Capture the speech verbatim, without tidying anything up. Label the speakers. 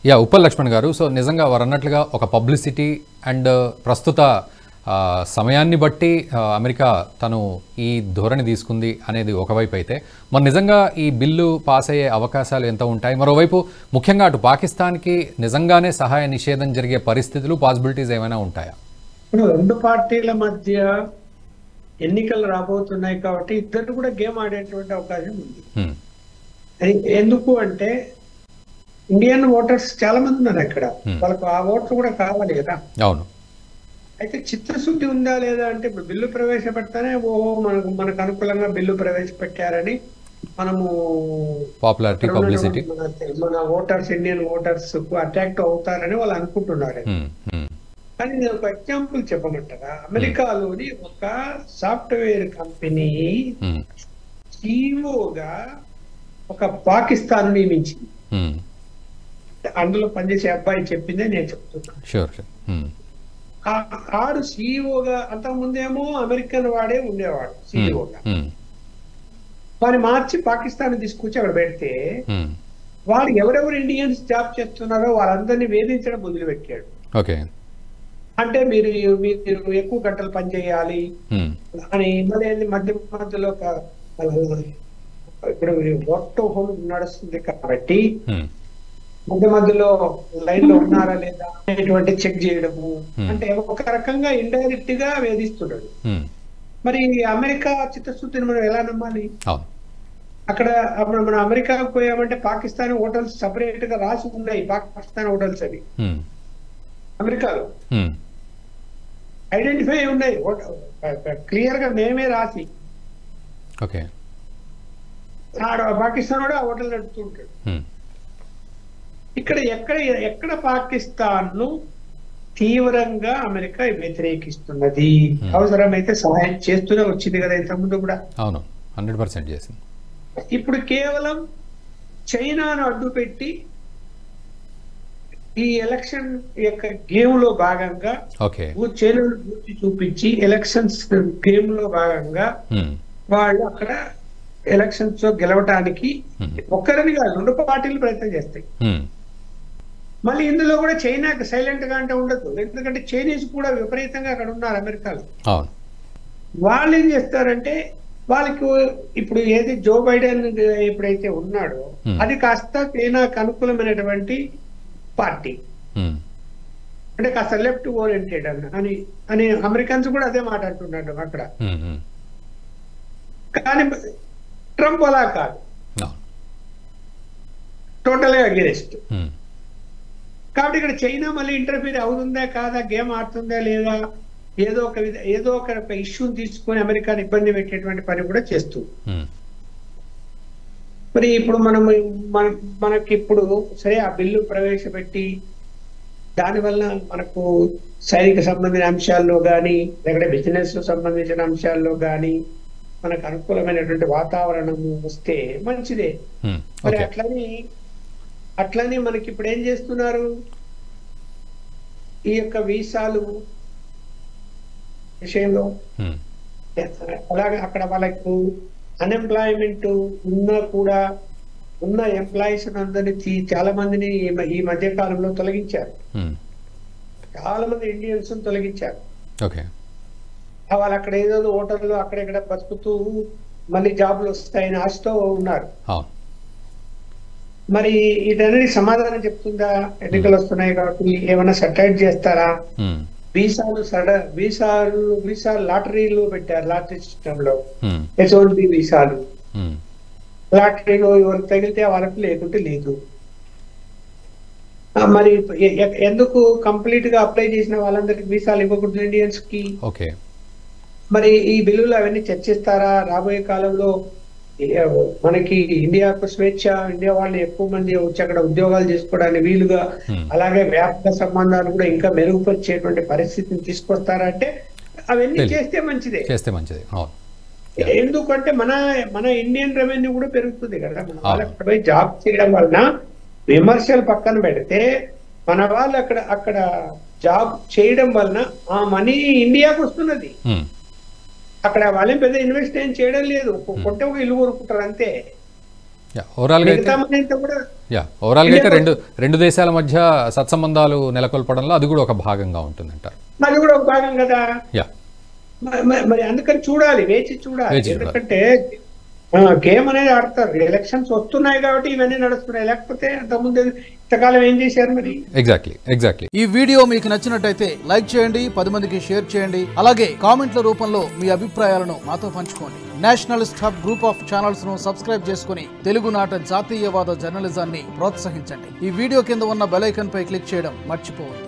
Speaker 1: Yeah Uppal Laxman గారు, so నిజంగా వారు అన్నట్లుగా ఒక పబ్లిసిటీ అండ్ ప్రస్తుత సమయాన్ని బట్టి అమెరికా తను ఈ ధోరణి తీసుకుంది అనేది ఒకవైపు అయితే, మరి నిజంగా ఈ బిల్లు పాస్ అయ్యే అవకాశాలు ఎంత ఉంటాయి? మరోవైపు ముఖ్యంగా అటు పాకిస్తాన్కి నిజంగానే సహాయ నిషేధం జరిగే పరిస్థితులు, పాసిబిలిటీస్ ఏమైనా ఉంటాయా?
Speaker 2: ఇప్పుడు రెండు పార్టీల మధ్య ఎన్నికలు రాబోతున్నాయి కాబట్టి ఇద్దరు కూడా గేమ్ ఆడేటువంటి అవకాశం ఉంది. ఎందుకు అంటే ఇండియన్ ఓటర్స్ చాలా మంది ఉన్నారు అక్కడ, వాళ్ళకు ఆ ఓట్లు కూడా కావాలి కదా.
Speaker 1: అవును.
Speaker 2: అయితే చిత్తశుద్ధి ఉందా లేదా అంటే ఇప్పుడు బిల్లు ప్రవేశపెడతానే ఓహో మనకు మనకు అనుకూలంగా బిల్లు ప్రవేశపెట్టారని మనము
Speaker 1: పాపులారిటీ, పబ్లిసిటీ,
Speaker 2: మన ఓటర్స్ ఇండియన్ ఓటర్స్ కు అట్రాక్ట్ అవుతారని వాళ్ళు అనుకుంటున్నారు. కానీ నేను ఒక ఎగ్జాంపుల్ చెప్పమంటారా, అమెరికాలోని ఒక సాఫ్ట్వేర్ కంపెనీ సీఈఓగా ఒక పాకిస్తాన్ నియమించింది. అందులో పనిచేసే అబ్బాయి చెప్పిందే నేను చెప్తున్నాను. ఆడు సీఈఓగా, అంతకుముందేమో అమెరికన్ వాడే ఉండేవాడు సీఈఓగా, వారిని మార్చి పాకిస్తాన్ తీసుకొచ్చి అక్కడ పెడితే వాడు ఎవరెవరు ఇండియన్స్ జాబ్ చేస్తున్నారో వాళ్ళందరినీ వేధించడం మొదలు పెట్టాడు. అంటే మీరు మీరు ఎక్కువ గంటలు పనిచేయాలి అని, మళ్ళీ మధ్య మధ్యలో ఇప్పుడు వర్క్ టు హోమ్ నడుస్తుంది కాబట్టి మధ్య మధ్యలో లైన్ లో ఉన్నారా లేదా అనేటువంటి చెక్ చేయడము, అంటే ఒక రకంగా ఇండైరెక్ట్ గా వేధిస్తున్నాడు. మరి అమెరికా చిత్తశుద్ధిని మనం ఎలా నమ్మాలి? అక్కడ అప్పుడు మనం అమెరికాకు పోయామంటే పాకిస్తాన్ హోటల్స్ సపరేట్ గా రాసి ఉన్నాయి, పాకిస్తాన్ హోటల్స్ అవి అమెరికాలో ఐడెంటిఫై ఉన్నాయి క్లియర్ గా నేమే రాసి. పాకిస్తాన్ కూడా ఆ హోటల్ నడుపుతుంటాడు. ఇక్కడ ఎక్కడ ఎక్కడ పాకిస్తాన్ ను తీవ్రంగా అమెరికా వ్యతిరేకిస్తున్నది, అవసరమైతే సహాయం చేస్తూనే వచ్చింది కదా ఇంతకుముందు కూడా.
Speaker 1: అవును, హండ్రెడ్ పర్సెంట్ చేసింది.
Speaker 2: ఇప్పుడు కేవలం చైనాను అడ్డు పెట్టి ఈ ఎలక్షన్ యొక్క గేమ్ లో భాగంగా చైనాను గుర్తి చూపించి ఎలక్షన్స్ గేమ్ లో భాగంగా వాళ్ళు అక్కడ ఎలక్షన్స్ లో గెలవటానికి ఒక్కరిని కాదు రెండు పార్టీలు ప్రయత్నం చేస్తాయి. మళ్ళీ ఇందులో కూడా చైనా సైలెంట్ గా అంటే ఉండదు, ఎందుకంటే చైనీస్ కూడా విపరీతంగా అక్కడ ఉన్నారు అమెరికాలో. వాళ్ళు ఏం చేస్తారంటే వాళ్ళకి ఇప్పుడు ఏది జో బైడెన్ ఎప్పుడైతే ఉన్నాడో అది కాస్త చైనాకు అనుకూలమైనటువంటి పార్టీ, అంటే కాస్త లెఫ్ట్ ఓరియంటెడ్ అని అని అమెరికన్స్ కూడా అదే మాట్లాడుతున్నాడు అక్కడ. కానీ ట్రంప్ అలా కాదు, టోటల్ గా అగెనిస్ట్. కాబట్టి ఇక్కడ చైనా మళ్ళీ ఇంటర్ఫీర్ అవుతుందా కాదా, గేమ్ ఆడుతుందా లేదా, ఏదో ఒక ఏదో ఒక ఇష్యూని తీసుకొని అమెరికాని ఇబ్బంది పెట్టేటువంటి పని కూడా చేస్తుంది. మరి ఇప్పుడు మనం మన మనకి ఇప్పుడు సరే ఆ బిల్లు ప్రవేశపెట్టి దానివల్ల మనకు సైనిక సంబంధించిన అంశాల్లో కానీ లేకపోతే బిజినెస్ సంబంధించిన అంశాల్లో కానీ మనకు అనుకూలమైనటువంటి వాతావరణం వస్తే మంచిదే. మరి అట్లని అట్లని మనకి ఇప్పుడు ఏం చేస్తున్నారు, ఈ యొక్క వీసాలు విషయంలో అలాగే అక్కడ వాళ్ళకు అన్ఎంప్లాయ్మెంట్ ఉన్నా కూడా ఉన్న ఎంప్లాయీస్ అందరినీ చాలా మందిని ఈ మధ్య కాలంలో తొలగించారు, చాలా మంది ఇండియన్స్ తొలగించారు. వాళ్ళు అక్కడ ఏదో హోటల్లో అక్కడెక్కడ బతుకుతూ మళ్ళీ జాబ్లు వస్తాయని ఆశతో ఉన్నారు. మరి వీటన్నిటి సమాధానం చెప్తుందా? ఎన్నికలు వస్తున్నాయి కాబట్టి ఏమైనా సెటిలైట్ చేస్తారా? వీసాలు సడ వీసాలు వీసాలు లాటరీలో పెట్టారు, లాటరీ సిస్టమ్ లో హెచ్ వన్ బి వీసాలు లాటరీలో ఎవరికి తగిలితే వాళ్ళకి లేకుంటే లేదు. మరి ఎందుకు కంప్లీట్ గా అప్లై చేసిన వాళ్ళందరికి వీసాలు ఇవ్వకూడదు ఇండియన్స్ కి? మరి ఈ బిల్లులు అవన్నీ చర్చిస్తారా? రాబోయే కాలంలో మనకి ఇండియాకు స్వేచ్ఛ, ఇండియా వాళ్ళు ఎక్కువ మంది వచ్చి అక్కడ ఉద్యోగాలు చేసుకోవడానికి వీలుగా, అలాగే వ్యాపార సంబంధాలు కూడా ఇంకా మెరుగుపరిచేటువంటి పరిస్థితిని తీసుకొస్తారా అంటే అవన్నీ చేస్తే మంచిదే,
Speaker 1: చేస్తే మంచిదే.
Speaker 2: ఎందుకంటే మన మన ఇండియన్ రెవెన్యూ కూడా పెరుగుతుంది కదా. మన వాళ్ళు అక్కడ పోయి జాబ్ చేయడం వలన విమర్శలు పక్కన పెడితే మన వాళ్ళు అక్కడ అక్కడ జాబ్ చేయడం వలన ఆ మనీ ఇండియాకు వస్తున్నది. అక్కడ వాళ్ళేం పెద్ద ఇన్వెస్ట్ ఏం చేయడం లేదు, కొంటే ఒక ఇల్లు కొనుక్కుంటారు అంతే.
Speaker 1: ఓవరాల్ గా అయితే యా ఓవరాల్ గా అయితే రెండు రెండు దేశాల మధ్య సత్సంబంధాలు నెలకొల్పడంలో అది కూడా ఒక భాగంగా ఉంటుంది అంటారు.
Speaker 2: అది కూడా ఒక భాగం కదా.
Speaker 1: యా
Speaker 2: మరి అందుకని చూడాలి, వేచి చూడాలి. ఎందుకంటే గేమ్ అనేది ఆడతారు, ఎలక్షన్స్ వస్తున్నాయి కాబట్టి ఇవన్నీ నడుస్తున్నాయి. లేకపోతే అంతకుముందు ఇంతకాలం ఏం చేశారు మరి?
Speaker 1: ఎగ్జాక్ట్లీ ఎగ్జాక్ట్లీ
Speaker 3: ఈ వీడియో మీకు నచ్చినట్టయితే లైక్ చేయండి, పది మందికి షేర్ చేయండి. అలాగే కామెంట్ల రూపంలో మీ అభిప్రాయాలను మాతో పంచుకోండి. Nationalist hub group of channels ను సబ్స్క్రైబ్ చేసుకుని తెలుగునాట జాతీయవాద జర్నలిజాన్ని ప్రోత్సహించండి. ఈ వీడియో కింద ఉన్న బెల్ ఐకాన్ పై క్లిక్ చేయడం మర్చిపోవద్దు.